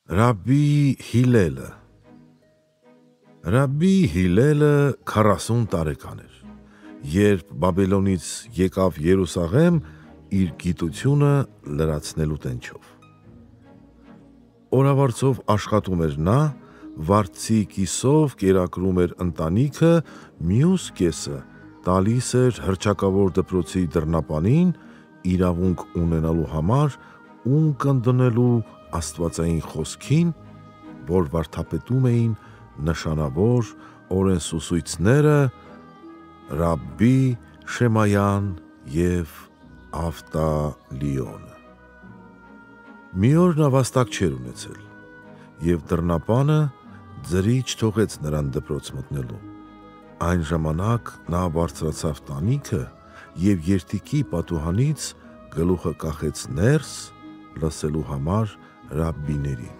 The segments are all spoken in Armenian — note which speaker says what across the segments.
Speaker 1: Ռաբբի Հիլելը Ռաբբի Հիլելը 40 տարեկան էր, երբ Բաբելոնից եկավ Երուսաղեմ իր գիտությունը լրացնելու տենչով։ Օրավարձով աշխատում էր նա, վարձի կիսով կերակրում էր ընտանիքը, մյուս կեսը տալիս էր հռչակավոր դպրոցի դռնապանին իրավունք ունենալու համար ունկնդնելու աստվածային խոսքին, որ վարդապետում էին նշանավոր օրենսուսույցները Ռաբբի Շեմայան և Ավտալիոնը։ Մի օր նա վաստակ չէր ունեցել, և դռնապանը ձրի չթողեց նրան դպրոց մտնելու։ Այն ժամանակ նա բարձրացավ տանիքը և երդիքի պատուհանից գլուխը կախեց ներս լսելու համար ռաբբիներին։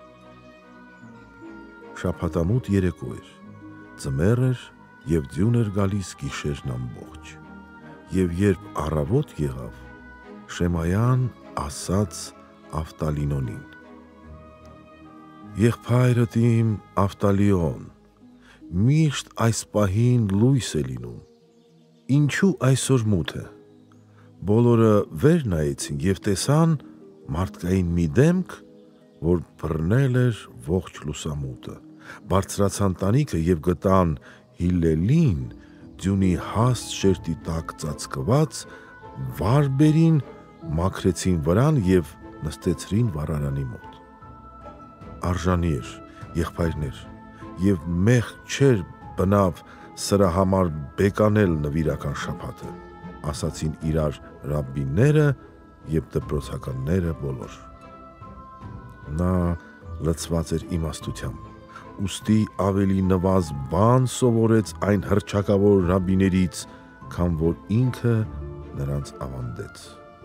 Speaker 1: Շաբաթամուտ երեկո էր, ձմեռ էր և ձյուն էր գալիս գիշերն ամբողջ, և երբ առավոտ եղավ, Շեմայան ասաց Ավտալիոնին. «Եղբայրդ իմ Ավտալիոն, միշտ այս պահին լույս է լինում, ինչու այսօր մութ է»։ Բոլորը վեր նայեցին և տեսան մարդկային մի դեմք, որ բռնել էր ողջ լուսամուտը, բարձրացան տանիքը և գտան Հիլելին ձյունի հաստ շերտի տակ ծածկված, վար մաքրեցին վրան և նստեցրին վառարանի մոտ։ Արժանի էր, եղբայրներ, և մեղք չէր բնավ սրա համար բեկանել նվիրական շաբաթը, ասացին իրար ռաբբիները և դպրոցականները բոլոր։ Նա լցված էր իմաստությամբ, ուստի ավելի նվազ բան սովորեց այն հռչակավոր ռաբբիներից, քան որ ինքը նրանց ավանդեց։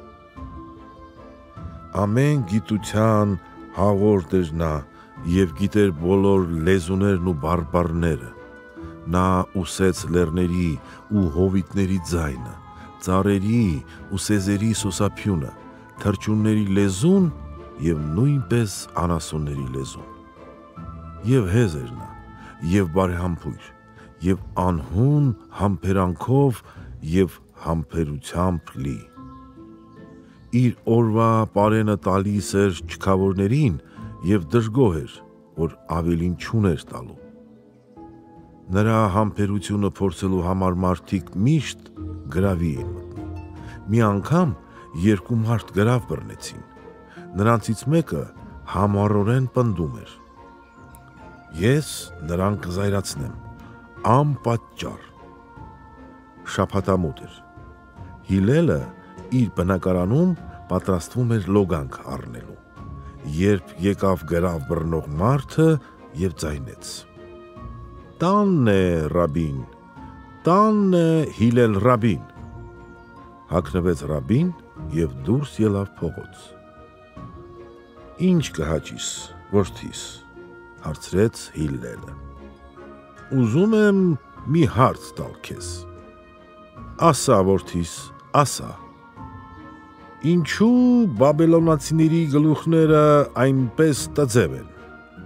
Speaker 1: Ամեն գիտության հաղորդ էր նա և գիտեր բոլոր լեզուներն ու բարբառները։ Նա ուսեց լեռների ու հովիտների ձայնը, ծառերի ու սեզերի սոսափյունը, թռչունների լեզուն և նույնպես անասունների լեզուն։ Եվ հեզ էր նա, և բարեհամբույր, և անհուն համբերանքով և համբերությամբ լի։ Իր օրվա պարենը տալիս էր չքավորներին և դժգոհ էր, որ ավելին չուներ տալու։ Նրա համբերությունը փորձելու համար մարդիկ միշտ գրավի էին մտնում։ Մի անգամ երկու մարդ գրավ բռնեցին։ Նրանցից մեկը համառորեն պնդում էր. «Ես նրան կզայրացնեմ, անպատճառ»։ Շաբաթամուտ էր։ Հիլելը իր բնակարանում պատրաստվում էր լոգանք առնելու, երբ եկավ գրավ բռնող մարդը և ձայնեց. «Տանն է Ռաբբին, տանն է Հիլել Ռաբբին»։ Հագնվեց Ռաբբին և դուրս ելավ փողոց։ «Ի՞նչ կհաճիս, որդիս», հարցրեց Հիլելը։ «Ուզում եմ մի հարց տալ քեզ»։ «Ասա, որդիս, ասա»։ «Ինչու բաբելոնացիների գլուխները այնպես տձև են»։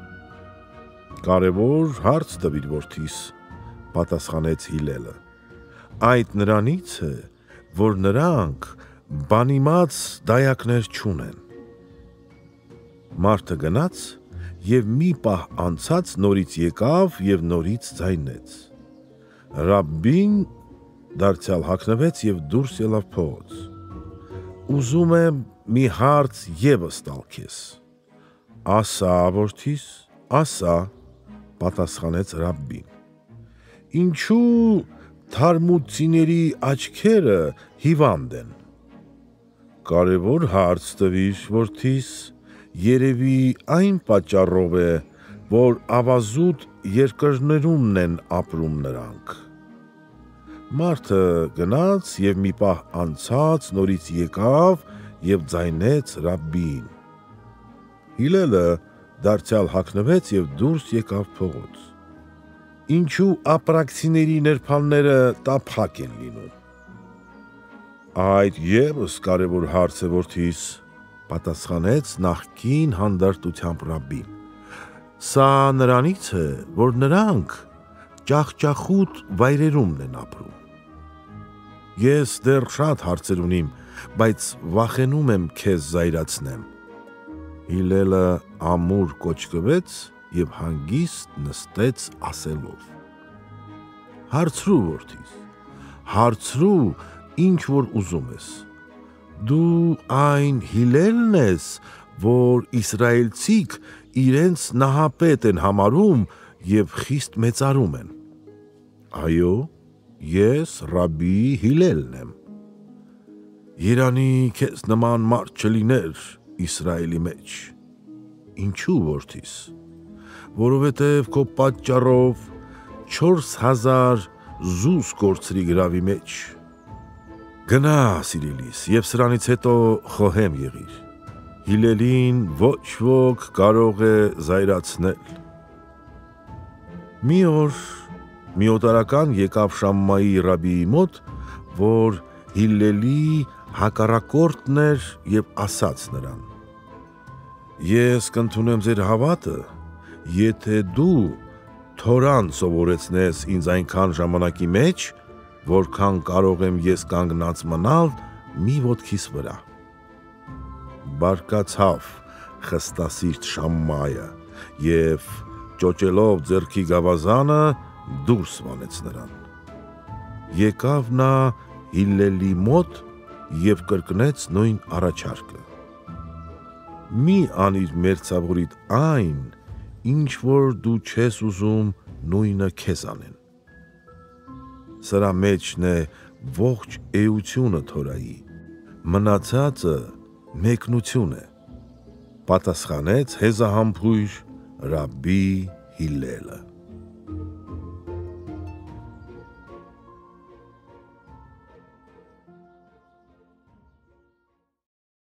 Speaker 1: «Կարևոր հարց տվիր, որդիս», պատասխանեց Հիլելը։ «Այդ նրանից է, որ նրանք բանիմաց դայակներ չունեն»։ Մարդը գնաց և մի պահ անցած նորից եկավ և նորից ձայնեց։ Ռաբբին դարձյալ հագնվեց և դուրս ելավ փողոց։ «Ուզում եմ մի հարց ևս տալ քեզ»։ «Ասա, որդիս, ասա», պատասխանեց Ռաբբին։ «Ինչու թարմուծիների աչքերը հիվանդ են»։ «Կարևոր հարց տվիր, որդիս, երևի այն պատճառով է, որ ավազուտ երկրներումն են ապրում նրանք»։ Մարդը գնաց և մի պահ անցած նորից եկավ և ձայնեց Ռաբբիին։ Հիլելը դարձյալ հագնվեց և դուրս եկավ փողոց։ «Ինչու ապրակցիների նրբանները տափակ են լինում»։ «Այդ ևս կարևոր հարց է, որդիս», Պատասխանեց նախկին հանդարտությամբ Ռաբբին։ Սա նրանից է, որ նրանք ճախճախուտ վայրերումն են ապրում։ Ես դեռ շատ հարցեր ունիմ, բայց վախենում եմ քեզ զայրացնեմ։ Հիլելը ամուր կոչկվեց և հանգիստ նստեց ասելով. Հարցրու որդիս, հարցրու ինչ որ ուզում ես։ Դու այն Հիլելն ես, որ իսրայելցիք իրենց նահապետ են համարում և խիստ մեծարում են։ Այո, ես Ռաբբի Հիլելն եմ։ Երանի քեզ նման մարդ չլիներ Իսրայելի մեջ։ Ինչու որդիս, որովհետև քո պատճառով 4000 զուս կորցրի գրավի մեջ։ Գնա, սիրելիս, և սրանից հետո խոհեմ եղիր։ Հիլելին ոչ ոք կարող է զայրացնել։ Մի օր մի օտարական եկավ Շամմայի Ռաբբիի մոտ, որ Հիլելի հակառակորդն էր և ասաց նրան. Ես կընդունեմ ձեր հավատը, եթե դու Թորան սովորեցնես ինձ այնքան ժամանակի մեջ, որքան կարող եմ ես կանգնած մնալ մի ոտքիս վրա։ Բարկացավ խստասիրտ Շամմայը և ճոճելով ձեռքի գավազանը դուրս վանեց նրան։ Եկավ նա Հիլելի մոտ և կրկնեց նույն առաջարկը. մի անիր մերձավորիդ այն, ինչ որ դու չես ուզում նույնը քեզ անեն։ Սրա մեջն է ողջ էությունը Թորայի, մնացածը մեկնություն է, պատասխանեց հեզահամբույր Ռաբբի Հիլելը։